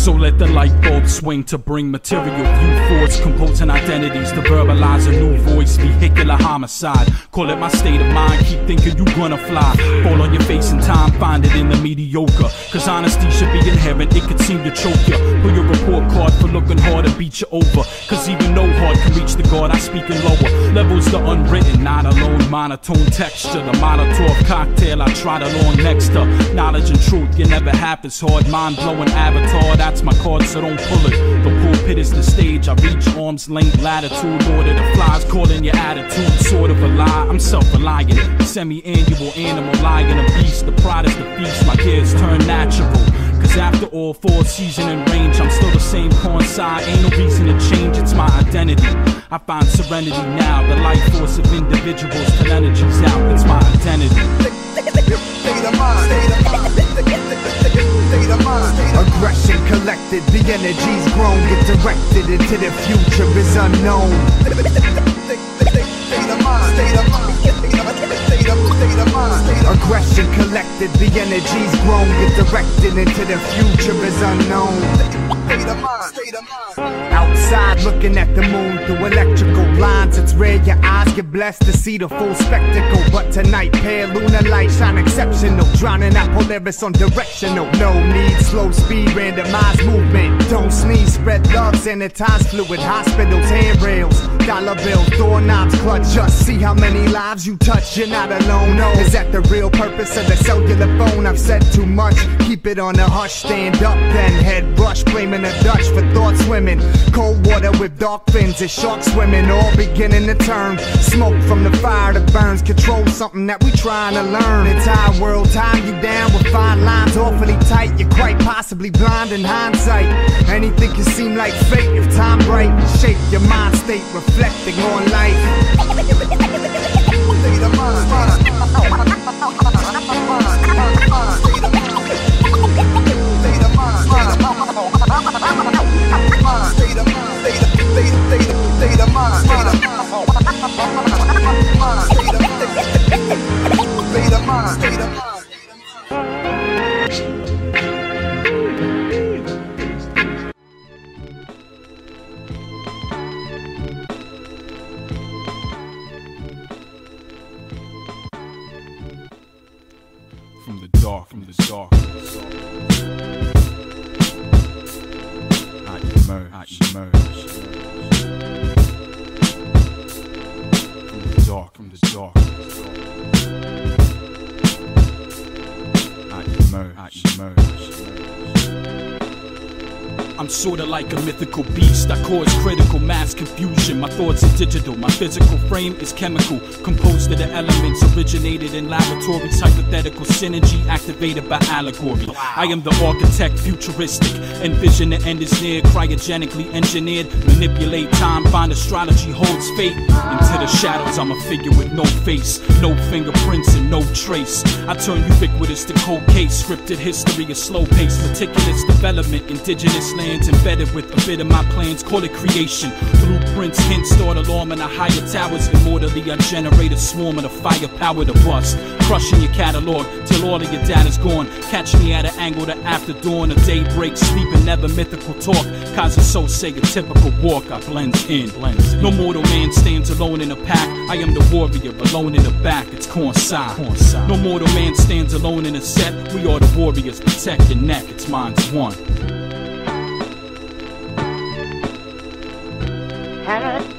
So let the light bulb swing to bring material view force, composing identities to verbalize a new voice, vehicular homicide. Call it my state of mind, keep thinking you gonna fly. Fall on your face in time, find it in the mediocre. Cause honesty should be inherent, it could seem to choke ya. Pull your report card for looking hard and beat you over. Cause even no heart can reach the God, I speak in lower levels, the unwritten, not alone, monotone texture. The Molotov cocktail I try to long next to. Knowledge and truth, you never half as hard. Mind-blowing avatar, that's my card, so don't pull it. The pulpit is the stage, I reach arm's length latitude. Order the flies, calling your attitude sort of a lie. I'm self-reliant, semi-annual animal, lion, a beast. The pride is the feast, my gears turn natural. Cause after all, 4 season and range, I'm still the same corn side. Ain't no reason to change, it's my identity. I find serenity now, the life force of individuals till energy's out, it's my identity. State of mind, aggression collected, the energy's grown, get directed into the future is unknown. State of mind, aggression collected, the energy's grown, get directed into the future is unknown. Outside looking at the moon through electrical lines, it's rare your eyes get blessed to see the full spectacle. But tonight, pale lunar light shine exceptional, drowning out Polaris on directional. No need, slow speed, randomized movement. Don't sneeze, spread love, sanitize fluid. Hospitals, handrails, dollar bills, doorknobs, clutch. Just see how many lives you touch, you're not alone. No, is that the real purpose of the cellular phone? I've said too much, keep it on the hush. Stand up then, head rush, blaming the Dutch for thought swimming. Cold water with dark fins as sharks swimming, all beginning to turn. Smoke from the fire that burns, control something that we trying to learn. Entire world time you down with fine lines, awfully tight. You're quite possibly blind in hindsight. Anything can seem like fate if time right. Shape your mind state, reflecting on life. State of mind. From the dark, I emerge. From the dark, I emerge. I'm sorta like a mythical beast, I cause critical mass confusion. My thoughts are digital, my physical frame is chemical, composed of the elements originated in laboratories. Hypothetical synergy activated by allegory. I am the architect, futuristic, envision the end is near. Cryogenically engineered, manipulate time, find astrology holds fate. Into the shadows I'm a figure with no face, no fingerprints and no trace. I turn ubiquitous to cold case, scripted history is slow pace. Meticulous development, indigenous lands embedded with a bit of my plans, call it creation. Blueprints, hints, start alarm in the higher towers. Immortally I generate a swarm of the firepower to bust, crushing your catalog till all of your data's gone. Catch me at an angle to after dawn, a daybreak, sleeping, never mythical talk. Kaza so say a typical walk, I blend in. No mortal man stands alone in a pack. I am the warrior, alone in the back, it's corn side. No mortal man stands alone in a set. We are the warriors, protect your neck, it's mine's one.